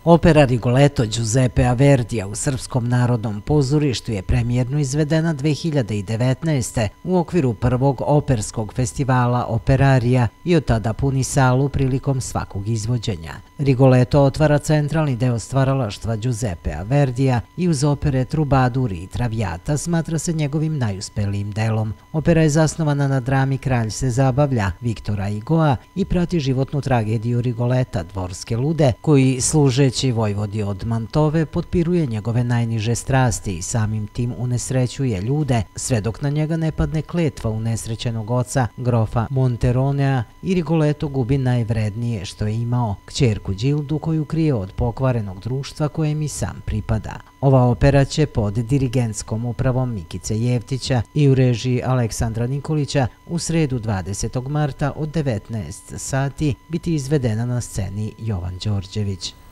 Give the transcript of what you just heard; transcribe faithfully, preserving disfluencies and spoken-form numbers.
Opera Rigoletto Giuseppea Verdija u Srpskom narodnom pozorištu je premijerno izvedena dve hiljade devetnaeste. u okviru prvog operskog festivala Operaria i od tada puni salu prilikom svakog izvođenja. Rigoletto otvara centralni deo stvaralaštva Giuseppea Verdija i uz opere Trubaduri i Traviata smatra se njegovim najuspelijim delom. Opera je zasnovana na drami Kralj se zabavlja Viktora Hugoa i prati životnu tragediju Rigoleta, dvorske lude, koji služeći vojvodi od Mantove potpiruje njegove najniže strasti i samim tim unesrećuje ljude, sve dok na njega ne padne kletva unesrećenog oca, grofa Monteronea, i Rigoletto gubi najvrednije što je imao, kćerku Đildu koju krije od pokvarenog društva kojem i sam pripada. Ova opera će pod dirigentskom upravom Mikice Jevtića i u režiji Aleksandra Nikolića u sredu dvadesetog marta od devetnaest sati biti izvedena na sceni Jovan Đorđević.